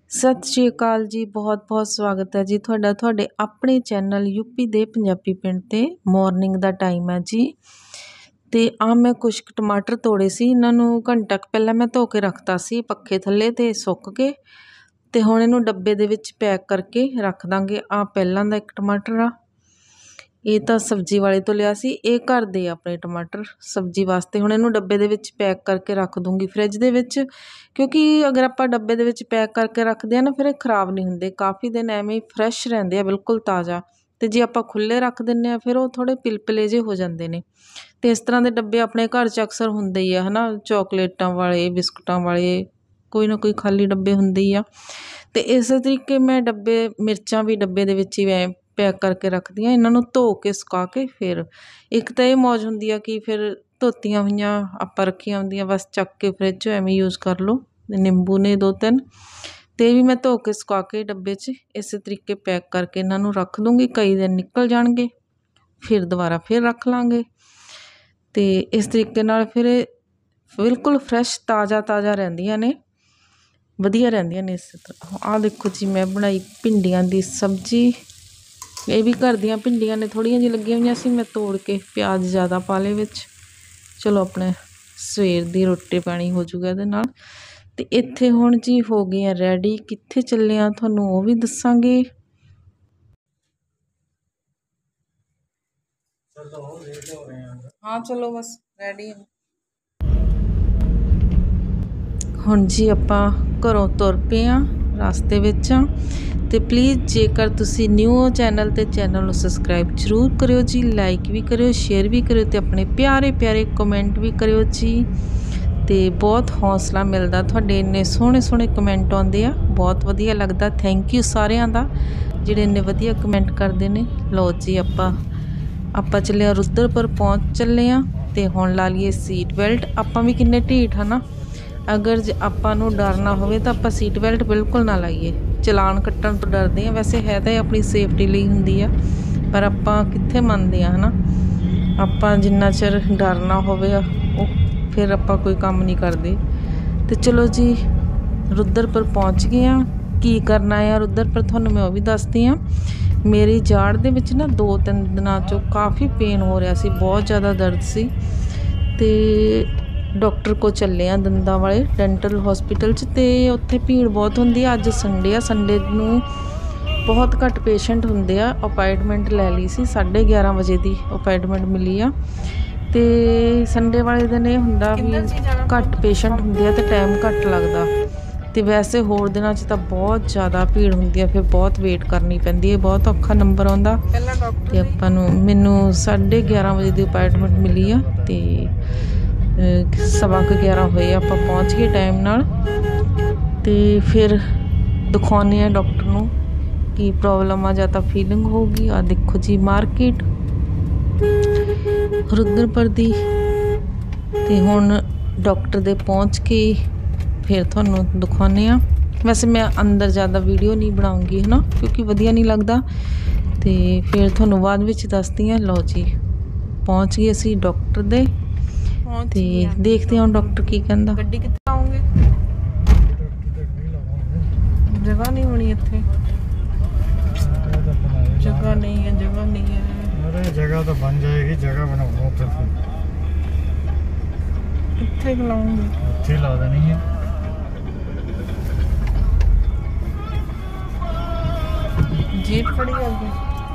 ਸਤਿ ਸ਼੍ਰੀ ਅਕਾਲ ਜੀ। ਬਹੁਤ ਸਵਾਗਤ ਹੈ ਜੀ ਤੁਹਾਡਾ ਤੁਹਾਡੇ ਆਪਣੇ ਚੈਨਲ ਯੂਪੀ ਦੇ ਪੰਜਾਬੀ ਪਿੰਡ 'ਤੇ। ਮਾਰਨਿੰਗ ਦਾ ਟਾਈਮ ਹੈ ਜੀ ਅਤੇ ਮੈਂ ਕੁਛ ਕੁ ਟਮਾਟਰ ਤੋੜੇ ਸੀ। ਇਹਨਾਂ ਨੂੰ ਘੰਟਾ ਕੁ ਪਹਿਲਾਂ ਮੈਂ ਧੋ ਕੇ ਰੱਖਤਾ ਸੀ ਪੱਖੇ ਥੱਲੇ ਅਤੇ ਸੁੱਕ ਕੇ, ਅਤੇ ਹੁਣ ਇਹਨੂੰ ਡੱਬੇ ਦੇ ਵਿੱਚ ਪੈਕ ਕਰਕੇ ਰੱਖ ਦਾਂਗੇ। ਪਹਿਲਾਂ ਦਾ ਇੱਕ ਟਮਾਟਰ ਆ, ਇਹ ਤਾਂ ਸਬਜ਼ੀ ਵਾਲੇ ਤੋਂ ਲਿਆ ਸੀ। ਇਹ ਘਰ ਦੇ ਆਪਣੇ ਟਮਾਟਰ ਸਬਜ਼ੀ ਵਾਸਤੇ। ਹੁਣ ਇਹਨੂੰ ਡੱਬੇ ਦੇ ਵਿੱਚ ਪੈਕ ਕਰਕੇ ਰੱਖ ਦੂੰਗੀ ਫਰਿੱਜ ਦੇ ਵਿੱਚ, ਕਿਉਂਕਿ ਅਗਰ ਆਪਾਂ ਡੱਬੇ ਦੇ ਵਿੱਚ ਪੈਕ ਕਰਕੇ ਰੱਖਦੇ ਹਾਂ ਨਾ, ਫਿਰ ਇਹ ਖ਼ਰਾਬ ਨਹੀਂ ਹੁੰਦੇ, ਕਾਫੀ ਦਿਨ ਐਵੇਂ ਹੀ ਫਰੈਸ਼ ਰਹਿੰਦੇ ਆ, ਬਿਲਕੁਲ ਤਾਜ਼ਾ। ਅਤੇ ਜੇ ਆਪਾਂ ਖੁੱਲ੍ਹੇ ਰੱਖ ਦਿੰਦੇ ਹਾਂ ਫਿਰ ਉਹ ਥੋੜ੍ਹੇ ਪਿਲਪਿਲੇ ਜਿਹੇ ਹੋ ਜਾਂਦੇ ਨੇ। ਅਤੇ ਇਸ ਤਰ੍ਹਾਂ ਦੇ ਡੱਬੇ ਆਪਣੇ ਘਰ 'ਚ ਅਕਸਰ ਹੁੰਦੇ ਹੀ ਆ, ਹੈ ਨਾ, ਚੋਕਲੇਟਾਂ ਵਾਲੇ, ਬਿਸਕੁਟਾਂ ਵਾਲੇ, ਕੋਈ ਨਾ ਕੋਈ ਖਾਲੀ ਡੱਬੇ ਹੁੰਦੇ ਹੀ ਆ। ਅਤੇ ਇਸੇ ਤਰੀਕੇ ਮੈਂ ਮਿਰਚਾਂ ਵੀ ਡੱਬੇ ਦੇ ਵਿੱਚ ਹੀ ਪੈਕ ਕਰਕੇ ਰੱਖਦੀ ਹਾਂ। ਇਹਨਾਂ ਨੂੰ ਧੋ ਕੇ ਸੁਕਾ ਕੇ, ਫਿਰ ਇੱਕ ਤਾਂ ਇਹ ਮੌਜ ਹੁੰਦੀ ਆ ਕਿ ਫਿਰ ਧੋਤੀਆਂ ਹੋਈਆਂ ਆਪਾਂ ਰੱਖੀਆਂ ਹੁੰਦੀਆਂ, ਬਸ ਚੱਕ ਕੇ ਫਰਿੱਜ 'ਚੋਂ ਐਵੇਂ ਯੂਜ਼ ਕਰ ਲਓ। ਨਿੰਬੂ ਨੇ 2-3, ਅਤੇ ਇਹ ਵੀ ਮੈਂ ਧੋ ਕੇ ਸੁਕਾ ਕੇ ਡੱਬੇ 'ਚ ਇਸੇ ਤਰੀਕੇ ਪੈਕ ਕਰਕੇ ਇਹਨਾਂ ਨੂੰ ਰੱਖ ਦੂੰਗੀ। ਕਈ ਦਿਨ ਨਿਕਲ ਜਾਣਗੇ, ਫਿਰ ਦੁਬਾਰਾ ਫਿਰ ਰੱਖ ਲਾਂਗੇ। ਅਤੇ ਇਸ ਤਰੀਕੇ ਨਾਲ ਫਿਰ ਇਹ ਬਿਲਕੁਲ ਫਰੈਸ਼ ਤਾਜ਼ਾ ਰਹਿੰਦੀਆਂ ਨੇ, ਵਧੀਆ ਰਹਿੰਦੀਆਂ ਨੇ। ਇਸੇ ਤਰ੍ਹਾਂ ਦੇਖੋ ਜੀ, ਮੈਂ ਬਣਾਈ ਭਿੰਡੀਆਂ ਦੀ ਸਬਜ਼ੀ। ਇਹ ਵੀ ਘਰ ਦੀਆਂ ਭਿੰਡੀਆਂ ਨੇ, ਥੋੜ੍ਹੀਆਂ ਜਿਹੀਆਂ ਲੱਗੀਆਂ ਹੋਈਆਂ ਸੀ, ਮੈਂ ਤੋੜ ਕੇ ਪਿਆਜ਼ ਜ਼ਿਆਦਾ ਪਾ ਲਏ ਵਿੱਚ। ਚਲੋ ਆਪਣੇ ਸਵੇਰ ਦੀ ਰੋਟੀ ਪਾਣੀ ਹੋ ਜੂਗਾ ਇਹਦੇ ਨਾਲ। ਅਤੇ ਇੱਥੇ ਹੁਣ ਜੀ ਹੋ ਗਈਆਂ ਰੈਡੀ। ਕਿੱਥੇ ਚੱਲੇ ਆ ਤੁਹਾਨੂੰ ਉਹ ਵੀ ਦੱਸਾਂਗੇ। ਚਲੋ ਬਸ ਰੈਡੀ। ਹੁਣ ਜੀ ਆਪਾਂ ਘਰੋਂ ਤੁਰ ਪਏ ਹਾਂ, ਰਸਤੇ ਵਿੱਚ ਹਾਂ। ਅਤੇ ਪਲੀਜ਼ ਜੇਕਰ ਤੁਸੀਂ ਨਿਊ ਹੋ ਚੈਨਲ 'ਤੇ, ਚੈਨਲ ਨੂੰ ਸਬਸਕ੍ਰਾਈਬ ਜ਼ਰੂਰ ਕਰਿਓ ਜੀ, ਲਾਈਕ ਵੀ ਕਰਿਓ, ਸ਼ੇਅਰ ਵੀ ਕਰਿਓ, ਅਤੇ ਆਪਣੇ ਪਿਆਰੇ ਕਮੈਂਟ ਵੀ ਕਰਿਓ ਜੀ। ਅਤੇ ਬਹੁਤ ਹੌਸਲਾ ਮਿਲਦਾ, ਤੁਹਾਡੇ ਇੰਨੇ ਸੋਹਣੇ ਕਮੈਂਟ ਆਉਂਦੇ ਆ, ਬਹੁਤ ਵਧੀਆ ਲੱਗਦਾ। ਥੈਂਕ ਯੂ ਸਾਰਿਆਂ ਦਾ ਜਿਹੜੇ ਇੰਨੇ ਵਧੀਆ ਕਮੈਂਟ ਕਰਦੇ ਨੇ। ਲਓ ਜੀ, ਆਪਾਂ ਚੱਲੇ ਹਾਂ ਰੁਦਰਪੁਰ, ਪਹੁੰਚ ਚੱਲੇ ਹਾਂ। ਅਤੇ ਹੁਣ ਲਾ ਲਈਏ ਸੀਟ ਬੈਲਟ। ਆਪਾਂ ਵੀ ਕਿੰਨੇ ਢੀਠ ਹੈ ਨਾ, ਅਗਰ ਆਪਾਂ ਨੂੰ ਡਰ ਨਾ ਹੋਵੇ ਤਾਂ ਆਪਾਂ ਸੀਟ ਬੈਲਟ ਬਿਲਕੁਲ ਨਾ ਲਾਈਏ। ਚਲਾਨ ਕੱਟਣ ਤੋਂ ਡਰਦੇ ਹਾਂ, ਵੈਸੇ ਹੈ ਤਾਂ ਇਹ ਆਪਣੀ ਸੇਫਟੀ ਲਈ ਹੁੰਦੀ ਆ, ਪਰ ਆਪਾਂ ਕਿੱਥੇ ਮੰਨਦੇ ਹਾਂ, ਹੈ ਨਾ। ਆਪਾਂ ਜਿੰਨਾ ਚਿਰ ਡਰ ਨਾ ਹੋਵੇ ਉਹ ਫਿਰ ਆਪਾਂ ਕੋਈ ਕੰਮ ਨਹੀਂ ਕਰਦੇ। ਅਤੇ ਚਲੋ ਜੀ, ਰੁਦਰਪੁਰ ਪਹੁੰਚ ਗਏ ਹਾਂ। ਕੀ ਕਰਨਾ ਆ ਰੁਦਰਪੁਰ ਤੁਹਾਨੂੰ ਮੈਂ ਉਹ ਵੀ ਦੱਸਦੀ ਹਾਂ। ਮੇਰੀ ਜਾੜ ਦੇ ਵਿੱਚ ਨਾ 2-3 ਦਿਨਾਂ 'ਚੋਂ ਕਾਫੀ ਪੇਨ ਹੋ ਰਿਹਾ ਸੀ, ਬਹੁਤ ਜ਼ਿਆਦਾ ਦਰਦ ਸੀ। ਅਤੇ ਡਾਕਟਰ ਕੋਲ ਚੱਲੇ ਆ, ਦੰਦਾਂ ਵਾਲੇ ਡੈਂਟਲ ਹੋਸਪਿਟਲ 'ਚ। ਅਤੇ ਉੱਥੇ ਭੀੜ ਬਹੁਤ ਹੁੰਦੀ ਆ। ਅੱਜ ਸੰਡੇ ਆ, ਸੰਡੇ ਨੂੰ ਬਹੁਤ ਘੱਟ ਪੇਸ਼ੈਂਟ ਹੁੰਦੇ ਆ। ਅਪਾਇੰਟਮੈਂਟ ਲੈ ਲਈ ਸੀ, 11:30 ਵਜੇ ਦੀ ਅਪਾਇੰਟਮੈਂਟ ਮਿਲੀ ਆ। ਅਤੇ ਸੰਡੇ ਵਾਲੇ ਦਿਨ ਇਹ ਹੁੰਦਾ ਵੀ ਘੱਟ ਪੇਸ਼ੈਂਟ ਹੁੰਦੇ ਆ ਅਤੇ ਟਾਈਮ ਘੱਟ ਲੱਗਦਾ। ਅਤੇ ਵੈਸੇ ਹੋਰ ਦਿਨਾਂ 'ਚ ਤਾਂ ਬਹੁਤ ਜ਼ਿਆਦਾ ਭੀੜ ਹੁੰਦੀ ਆ, ਫਿਰ ਬਹੁਤ ਵੇਟ ਕਰਨੀ ਪੈਂਦੀ ਹੈ, ਬਹੁਤ ਔਖਾ ਨੰਬਰ ਆਉਂਦਾ। ਅਤੇ ਮੈਨੂੰ 11:30 ਵਜੇ ਦੀ ਅਪਾਇੰਟਮੈਂਟ ਮਿਲੀ ਆ, ਅਤੇ 11:15 ਹੋਏ ਆਪਾਂ ਪਹੁੰਚ ਗਏ ਟਾਈਮ ਨਾਲ। ਅਤੇ ਫਿਰ ਦਿਖਾਉਂਦੇ ਹਾਂ ਡਾਕਟਰ ਨੂੰ ਕੀ ਪ੍ਰੋਬਲਮ ਆ, ਜਾਂ ਤਾਂ ਫੀਲਿੰਗ ਹੋਊਗੀ। ਆਹ ਦੇਖੋ ਜੀ ਮਾਰਕੀਟ ਰੁਦਰਪੁਰ ਦੀ। ਅਤੇ ਹੁਣ ਡਾਕਟਰ ਦੇ ਪਹੁੰਚ ਕੇ ਫਿਰ ਤੁਹਾਨੂੰ ਦਿਖਾਉਂਦੇ ਹਾਂ। ਵੈਸੇ ਮੈਂ ਅੰਦਰ ਜ਼ਿਆਦਾ ਵੀਡੀਓ ਨਹੀਂ ਬਣਾਉਂਗੀ, ਹੈ ਨਾ, ਕਿਉਂਕਿ ਵਧੀਆ ਨਹੀਂ ਲੱਗਦਾ। ਅਤੇ ਫਿਰ ਤੁਹਾਨੂੰ ਬਾਅਦ ਵਿੱਚ ਦੱਸਦੀ ਹਾਂ। ਲਓ ਜੀ, ਪਹੁੰਚ ਗਏ ਅਸੀਂ ਡਾਕਟਰ ਦੇ, ਅਤੇ ਦੇਖਦੇ ਹਾਂ ਡਾਕਟਰ ਕੀ ਕਹਿੰਦਾ। ਗੱਡੀ ਕਿੱਥੇ ਆਉਂਗੇ? ਜਗ੍ਹਾ ਨਹੀਂ ਹੋਣੀ ਇੱਥੇ, ਜਗ੍ਹਾ ਨਹੀਂ ਹੈ। अरे जगह तो बन जाएगी, जगह बनाओ फिर कितने लाऊंगी, अच्छी ला देनी है। जीप खड़ी है अभी।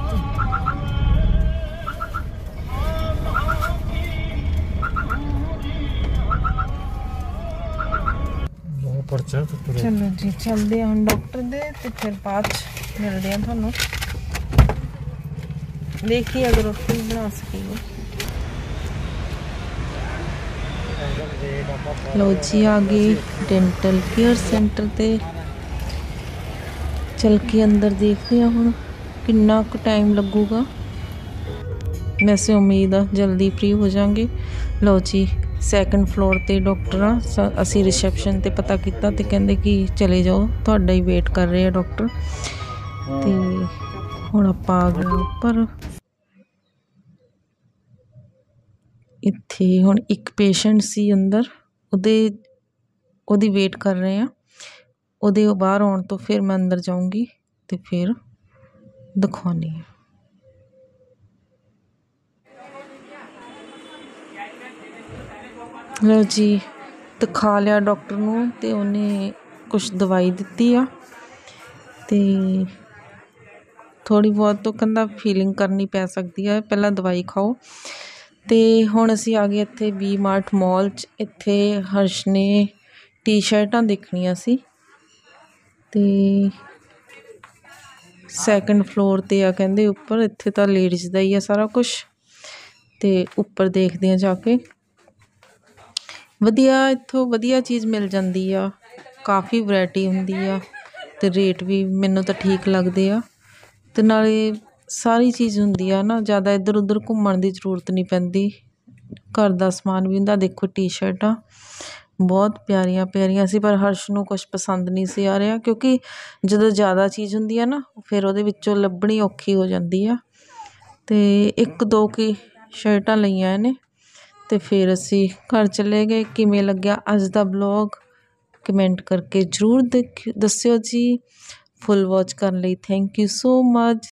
चलो जी, चलते हैं हम डॉक्टर दे, तो फिर बाद मिलते हैं थानू। देखिए अगर रोटी बना सकेंगे। लो जी, आ गए डेंटल केयर सेंटर ते। चल के अंदर देखते हैं हुण किन्ना कुछ टाइम लगूगा। वैसे उम्मीद है जल्दी फ्री हो जाएंगे। लो जी, सैकेंड फ्लोर ते डॉक्टर आ। असी रिसैप्शन ते पता किया तो कहते कि चले जाओ, तुहाडा ही वेट कर रहे हैं डॉक्टर। तो हुण आपां आ गए उपर। इत्थे हुण एक पेशेंट सी अंदर, ਉਹਦੀ ਵੇਟ ਕਰ ਰਹੇ ਹਾਂ। ਉਹਦੇ ਬਾਹਰ ਆਉਣ ਤੋਂ ਫਿਰ ਮੈਂ ਅੰਦਰ ਜਾਊਂਗੀ ਅਤੇ ਫਿਰ ਦਿਖਾਉਂਦੀ ਹਾਂ। ਲਓ ਜੀ, ਦਿਖਾ ਲਿਆ ਡਾਕਟਰ ਨੂੰ ਅਤੇ ਉਹਨੇ ਕੁਛ ਦਵਾਈ ਦਿੱਤੀ ਆ ਅਤੇ ਥੋੜ੍ਹੀ ਬਹੁਤ ਉਹ ਕਹਿੰਦਾ ਫੀਲਿੰਗ ਕਰਨੀ ਪੈ ਸਕਦੀ ਹੈ, ਪਹਿਲਾਂ ਦਵਾਈ ਖਾਓ। ਅਤੇ ਹੁਣ ਅਸੀਂ ਆ ਗਏ ਇੱਥੇ ਵੀ ਮਾਰਟ ਮੋਲ 'ਚ। ਇੱਥੇ ਹਰਸ਼ ਨੇ ਟੀ ਸ਼ਰਟਾਂ ਦੇਖਣੀਆਂ ਸੀ ਅਤੇ ਸੈਕਿੰਡ ਫਲੋਰ 'ਤੇ ਆ ਕਹਿੰਦੇ ਉੱਪਰ। ਇੱਥੇ ਤਾਂ ਲੇਡੀਜ਼ ਦਾ ਹੀ ਆ ਸਾਰਾ ਕੁਛ, ਅਤੇ ਉੱਪਰ ਦੇਖਦੇ ਹਾਂ ਜਾ ਕੇ। ਵਧੀਆ, ਇੱਥੋਂ ਵਧੀਆ ਚੀਜ਼ ਮਿਲ ਜਾਂਦੀ ਆ, ਕਾਫੀ ਵਰਾਇਟੀ ਹੁੰਦੀ ਆ ਅਤੇ ਰੇਟ ਵੀ ਮੈਨੂੰ ਤਾਂ ਠੀਕ ਲੱਗਦੇ ਆ। ਅਤੇ ਨਾਲੇ ਸਾਰੀ ਚੀਜ਼ ਹੁੰਦੀ ਆ ਨਾ, ਜ਼ਿਆਦਾ ਇੱਧਰ ਉੱਧਰ ਘੁੰਮਣ ਦੀ ਜ਼ਰੂਰਤ ਨਹੀਂ ਪੈਂਦੀ। ਘਰ ਦਾ ਸਮਾਨ ਵੀ ਹੁੰਦਾ। ਦੇਖੋ ਟੀ ਸ਼ਰਟਾਂ ਬਹੁਤ ਪਿਆਰੀਆਂ ਪਿਆਰੀਆਂ ਸੀ, ਪਰ ਹਰਸ਼ ਨੂੰ ਕੁਛ ਪਸੰਦ ਨਹੀਂ ਸੀ ਆ ਰਿਹਾ, ਕਿਉਂਕਿ ਜਦੋਂ ਜ਼ਿਆਦਾ ਚੀਜ਼ ਹੁੰਦੀ ਆ ਨਾ ਫਿਰ ਉਹਦੇ ਵਿੱਚੋਂ ਲੱਭਣੀ ਔਖੀ ਹੋ ਜਾਂਦੀ ਆ। ਅਤੇ 1-2 ਕੀ ਸ਼ਰਟਾਂ ਲਈਆਂ ਇਹਨੇ ਅਤੇ ਫਿਰ ਅਸੀਂ ਘਰ ਚਲੇ ਗਏ। ਕਿਵੇਂ ਲੱਗਿਆ ਅੱਜ ਦਾ ਬਲੌਗ ਕਮੈਂਟ ਕਰਕੇ ਜ਼ਰੂਰ ਦੱਸਿਓ ਜੀ। ਫੁੱਲ ਵਾਚ ਕਰਨ ਲਈ ਥੈਂਕ ਯੂ ਸੋ ਮਚ।